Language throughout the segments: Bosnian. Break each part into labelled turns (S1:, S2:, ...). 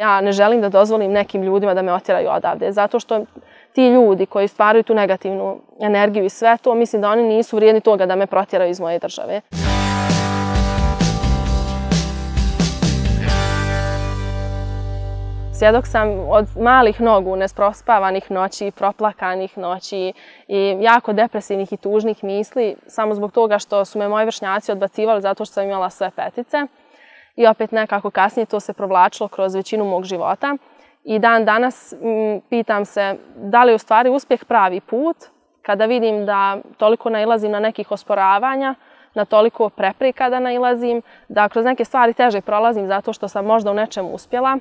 S1: Ja ne želim da dozvolim nekim ljudima da me otjeraju odavde, zato što ti ljudi koji stvaraju tu negativnu energiju i sve to, mislim da oni nisu vrijedni toga da me protjeraju iz moje države. Svjedok sam od malih nogu, nesprospavanih noći, proplakanih noći i jako depresivnih i tužnih misli, samo zbog toga što su me moji vršnjaci odbacivali zato što sam imala sve petice. I opet nekako kasnije to se provlačilo kroz većinu mog života. I dan danas pitam se da li je u stvari uspjeh pravi put kada vidim da toliko nailazim na nekih osporavanja, na toliko prepreka da nailazim, da kroz neke stvari teže prolazim zato što sam možda u nečemu uspjela.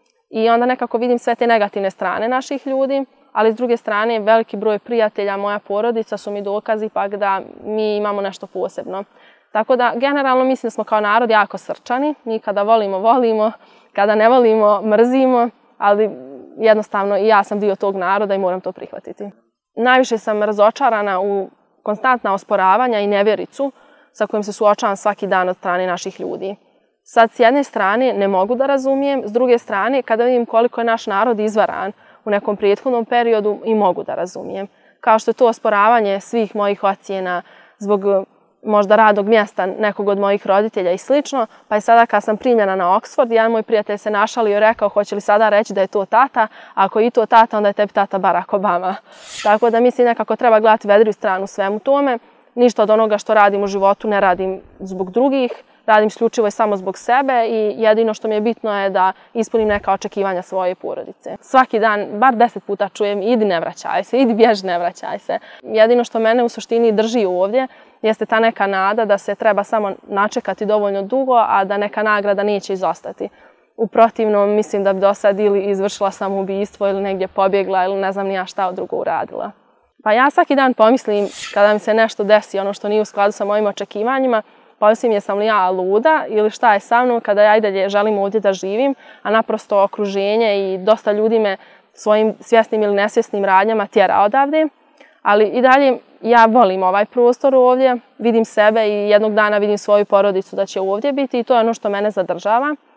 S1: I onda nekako vidim sve te negativne strane naših ljudi, ali s druge strane veliki broj prijatelja, moja porodica su mi dokaz ipak da mi imamo nešto posebno. Tako da generalno mislim da smo kao narod jako srčani. Mi kada volimo, volimo, kada ne volimo, mrzimo, ali jednostavno i ja sam dio tog naroda i moram to prihvatiti. Najviše sam razočarana u konstantna osporavanja i nevjericu sa kojim se suočavam svaki dan od strane naših ljudi. Sad, s jedne strane ne mogu da razumijem, s druge strane kada vidim koliko je naš narod izvaran u nekom prethodnom periodu i mogu da razumijem. Kao što je to osporavanje svih mojih ocjena zbog možda radnog mjesta nekog od mojih roditelja i slično, pa je sada kad sam primljena na Oxford, jedan moj prijatelj se našalio i rekao hoće li sada reći da je to tata, a ako je i to tata, onda je tebi tata Barack Obama. Tako da mislim nekako treba gledati vedriju stranu svemu tome. Ništa od onoga što radim u životu ne radim zbog drugih, radim isključivo i samo zbog sebe i jedino što mi je bitno je da ispunim neka očekivanja svoje porodice. Svaki dan, bar 10 puta čujem idi ne vraćaj se, idi bježi ne vraćaj se. Jedino što mene u suštini drži ovdje jeste ta neka nada da se treba samo načekati dovoljno dugo, a da neka nagrada neće izostati. U protivnom mislim da bi do sad ili izvršila samoubistvo ili negdje pobjegla ili ne znam ni ja šta drugo uradila. Pa ja svaki dan pomislim kada mi se nešto desi, ono što nije u skladu sa mojim očekivanjima, pomislim jesam li ja luda ili šta je sa mnom kada ja i dalje želim ovdje da živim, a naprosto okruženje i dosta ljudi me svojim svjesnim ili nesvjesnim radnjama tjera odavde. Ali i dalje ja volim ovaj prostor ovdje, vidim sebe i jednog dana vidim svoju porodicu da će ovdje biti i to je ono što mene zadržava.